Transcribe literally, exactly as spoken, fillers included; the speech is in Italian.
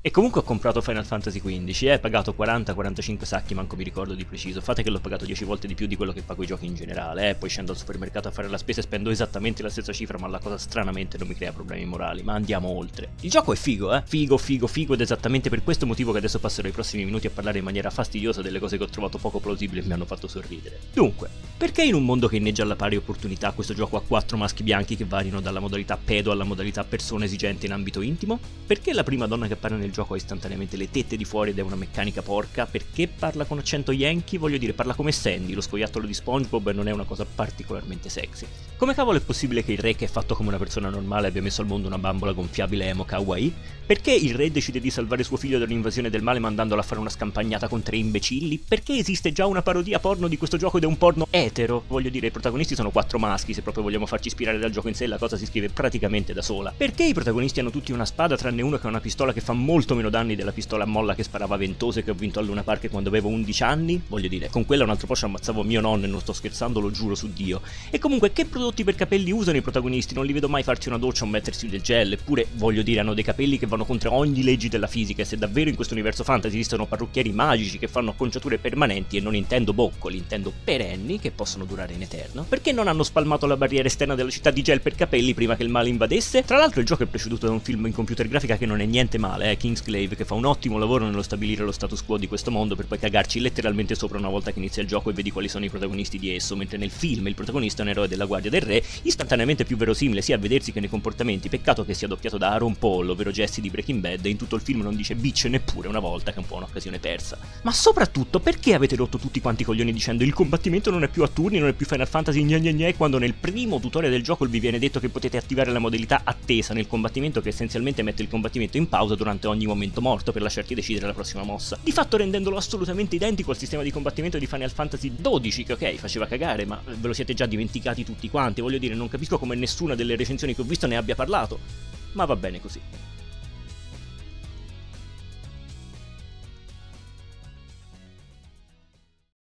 E comunque ho comprato Final Fantasy quindici, eh, pagato quaranta quarantacinque sacchi, manco mi ricordo di preciso. Fate che l'ho pagato dieci volte di più di quello che pago i giochi in generale, eh. Poi scendo al supermercato a fare la spesa e spendo esattamente la stessa cifra, ma la cosa stranamente non mi crea problemi morali. Ma andiamo oltre. Il gioco è figo, eh. Figo, figo, figo, ed esattamente per questo motivo che adesso passerò i prossimi minuti a parlare in maniera fastidiosa delle cose che ho trovato poco plausibili e mi hanno fatto sorridere. Dunque, perché in un mondo che inneggia alla pari opportunità questo gioco ha quattro maschi bianchi che variano dalla modalità pedo alla modalità persona esigente in ambito intimo? Perché la prima donna che appare nel gioco ha istantaneamente le tette di fuori ed è una meccanica porca? Perché parla con accento yankee? Voglio dire, parla come Sandy, lo scoiattolo di SpongeBob, e non è una cosa particolarmente sexy. Come cavolo è possibile che il re, che è fatto come una persona normale, abbia messo al mondo una bambola gonfiabile emo kawaii? Perché il re decide di salvare suo figlio dall'invasione del male mandandolo a fare una scampagnata con tre imbecilli? Perché esiste già una parodia porno di questo gioco ed è un porno etero? Voglio dire, i protagonisti sono quattro maschi, se proprio vogliamo farci ispirare dal gioco in sé la cosa si scrive praticamente da sola. Perché i protagonisti hanno tutti una spada tranne uno che ha una pistola che fa molto meno danni della pistola a molla che sparava ventose che ho vinto a Luna Park quando avevo undici anni? Voglio dire, con quella un altro po' ci ammazzavo mio nonno e non sto scherzando, lo giuro su Dio. E comunque, che prodotti per capelli usano i protagonisti? Non li vedo mai farsi una doccia o mettersi del gel, eppure, voglio dire, hanno dei capelli che vanno contro ogni legge della fisica, e se davvero in questo universo fantasy esistono parrucchieri magici che fanno acconciature permanenti, e non intendo boccoli, intendo perenni, che possono durare in eterno, perché non hanno spalmato la barriera esterna della città di gel per capelli prima che il male invadesse? Tra l'altro il gioco è preceduto da un film in computer grafica che non è niente male, eh, Kingsglaive, che fa un ottimo lavoro nello stabilire lo status quo di questo mondo per poi cagarci letteralmente sopra una volta che inizia il gioco e vedi quali sono i protagonisti di esso, mentre nel film il protagonista è un eroe della guardia del re, istantaneamente più verosimile sia a vedersi che nei comportamenti. Peccato che sia doppiato da Aaron Paul, ovvero Jesse di Breaking Bad, e in tutto il film non dice bitch neppure una volta, che è un po' un'occasione persa. Ma soprattutto, perché avete rotto tutti quanti i coglioni dicendo il combattimento non è più a turni, non è più Final Fantasy gna gna gna, quando nel primo tutorial del gioco vi viene detto che potete attivare la modalità attesa nel combattimento, che essenzialmente mette il combattimento in pausa durante ogni momento morto per lasciarti decidere la prossima mossa, di fatto rendendolo assolutamente identico al sistema di combattimento di Final Fantasy dodici, che ok, faceva cagare, ma ve lo siete già dimenticati tutti quanti. Voglio dire, non capisco come nessuna delle recensioni che ho visto ne abbia parlato, ma va bene così.